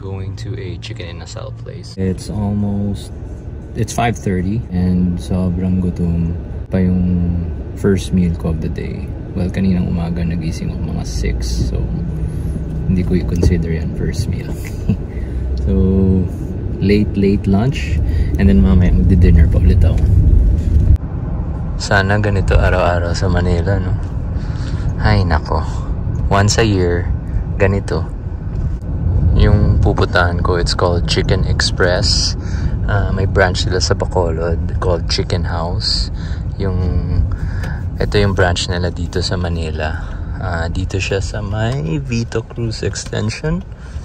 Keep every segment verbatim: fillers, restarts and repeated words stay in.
going to a chicken inasal place. It's almost, it's five thirty and sobrang gutom pa yung first meal ko of the day. Well, kaninang umaga nagising ako mga six, so hindi ko i-consider yan first meal. So, late, late lunch and then mamaya magdi-dinner pa ulit ako. Sana ganito araw-araw sa Manila, no? Ay, nako. Once a year, ganito. Yung pupuntahan ko, it's called Chicken Express. Uh, may branch sila sa Bacolod called Chicken House. Yung, ito yung branch nila dito sa Manila. Uh, dito siya sa may Vito Cruz extension.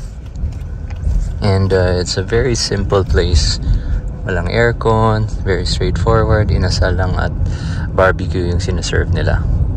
And uh, it's a very simple place. Walang aircon, very straightforward. Inasal lang at barbecue yung sinaserve nila.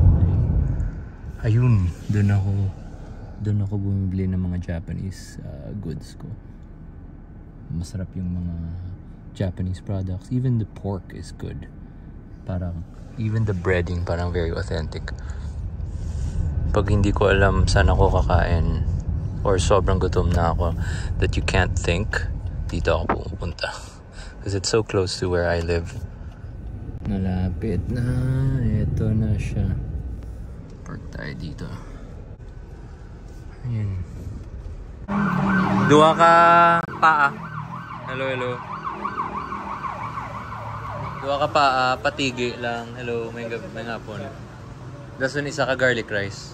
Ayun, doon ako doon ako bumibili ng mga Japanese uh, goods ko. Masarap yung mga Japanese products. Even the pork is good. Parang, even the breading parang very authentic. Pag hindi ko alam saan ako kakain or sobrang gutom na ako that you can't think, dito ako pupunta. Because it's so close to where I live. Malapit na. Ito na siya. Park tayo dito. Ayan. Dua ka paa. Hello, hello. Dua ka paa, patigi lang. Hello, may, may ngapon. Dasun isa ka garlic rice.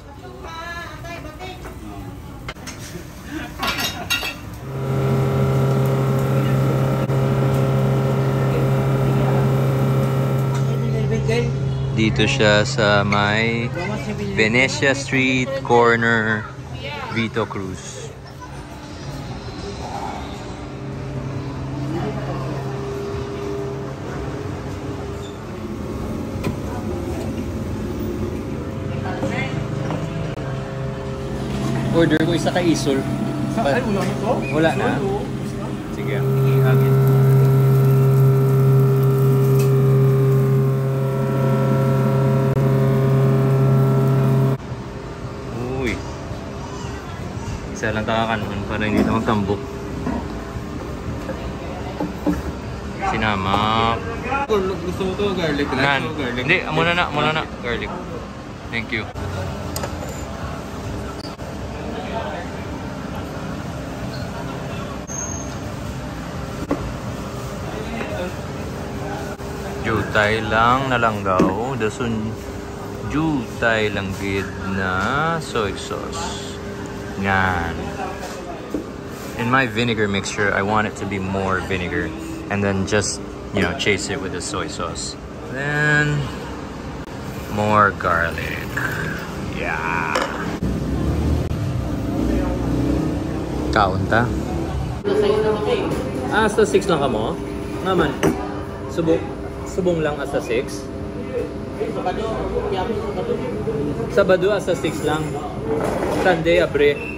Dito siya sa may Venecia Street, corner, Vito Cruz. Order ko isa ka isol. Ay, wala na to? Wala na? Sige, ihagin. Isa lang takakanon para hindi na magtambok. Sinama. Gusto mo to garlic? Nan. Hindi, muna na, muna na. Garlic. Thank you. Jutay lang nalanggaw. Dasun jutay lang gid na soy sauce. Yan. In my vinegar mixture, I want it to be more vinegar. And then just, you know, chase it with the soy sauce. Then, more garlic. Yeah. Kaon ta? Ah, hasta six lang ka mo? Naman. Subong, subong lang hasta six? Sabado hasta six lang. Sunday, abre.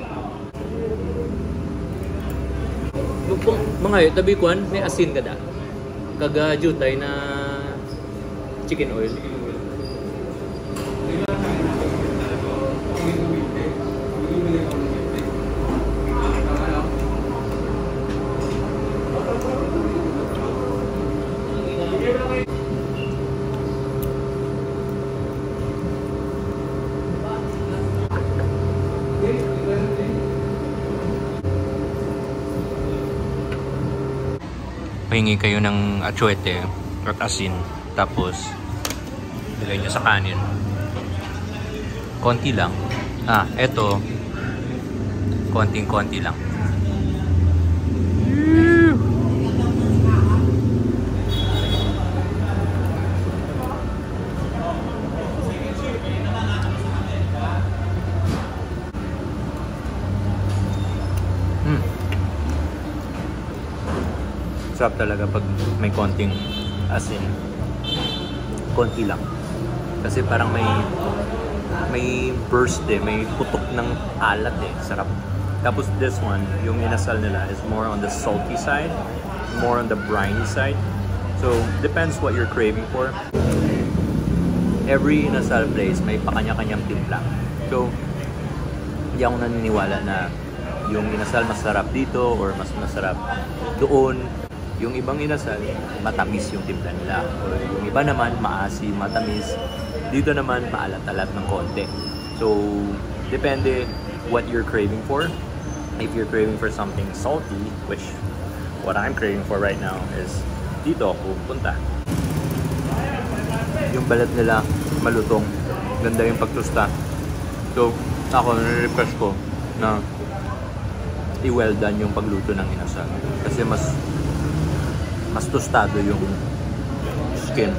Mga yun, tabi kuhan, may asin ka da. Kaga jutay na chicken oil. Mahingi kayo ng atsuete or asin, tapos ilagay nyo sa kanin. Konti lang. Ah, eto konting-konti lang. Sarap talaga pag may konting asin. Konti lang. Kasi parang may may burst eh, may putok ng alat eh. Sarap. Tapos this one, yung inasal nila is more on the salty side, more on the briny side. So, depends what you're craving for. Every inasal place may pakanya-kanyang timpla. So, hindi ako naniniwala na yung inasal masarap dito or mas masarap doon. Yung ibang inasal, matamis yung timpla nila. Or yung iba naman, maasim, matamis. Dito naman, maalat-alat ng konti. So, depende what you're craving for. If you're craving for something salty, which what I'm craving for right now is dito ako punta. Yung balat nila, malutong. Ganda yung pagtusta. So, ako, nare-request ko na i-well done yung pagluto ng inasal. Kasi mas mas tostado yung skin.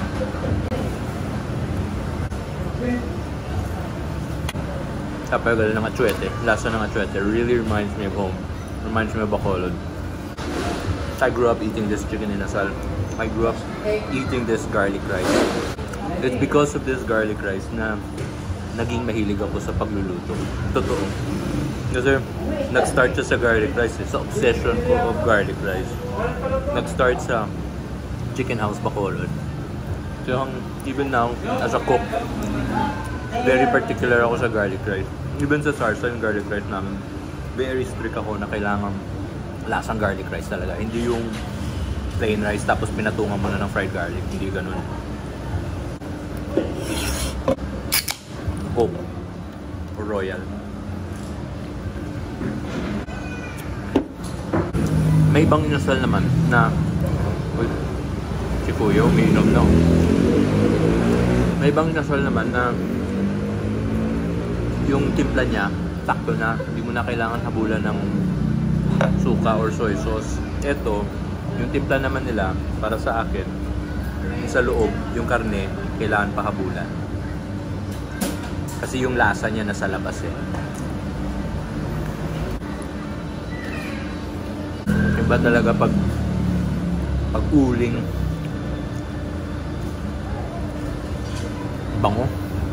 Kapagal ng atsuete, lasa ng atsuete really reminds me of home. Reminds me of Bacolod. I grew up eating this chicken inasal. I grew up eating this garlic rice. It's because of this garlic rice na naging mahilig ako sa pagluluto. Totoo. Kasi nag-start siya sa garlic rice, eh, sa obsession ko of garlic rice. Nag-start sa Chicken House Bacolod. So even now, as a cook, very particular ako sa garlic rice. Even sa sarsa, yung garlic rice namin, very strict ako na kailangan lasang garlic rice talaga. Hindi yung plain rice tapos pinatungan mo na ng fried garlic. Hindi ganun. Coke or Royal. May ibang inasal naman na uy, si Kuya umiinom na. May ibang inasal naman na yung timpla niya sakto na, hindi mo na kailangan habulan ng suka or soy sauce. Ito, yung timpla naman nila para sa akin, yung sa loob, yung karne, kailangan pa habulan. Kasi yung lasa niya nasa labas eh. Iba talaga pag pag uling bango.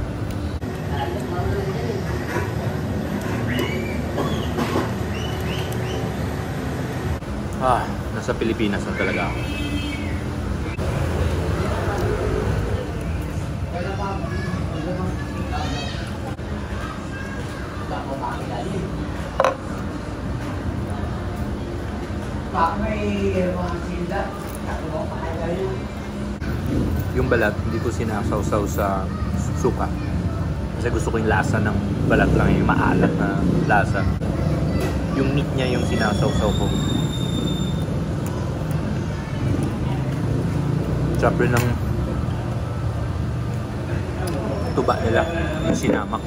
Ah, nasa Pilipinas na talaga ako. Yung balat, hindi ko sinasawsaw sa suka. Kasi gusto ko yung lasa ng balat lang, yung maalat na lasa. Yung meat niya yung sinasawsaw ko. Sarap rin ng tuba nila, yung sinamak.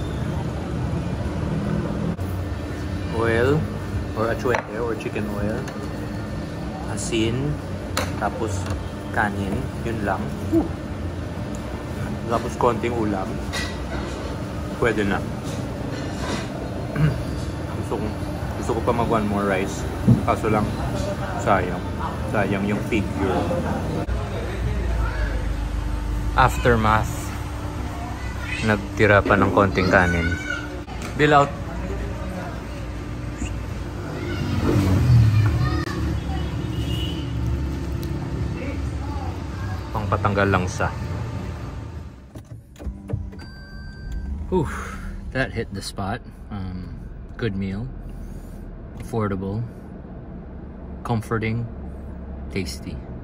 Oil or atsuete or chicken oil, asin, tapos kanin, yun lang. Woo! Tapos konting ulam, pwede na. gusto ko gusto ko pa mag one more rice, kaso lang sayang sayang yung figure. Aftermath, nagtira pa ng konting kanin. Bill out. Patanggal lang sa. Oof, that hit the spot. Um, good meal, affordable, comforting, tasty.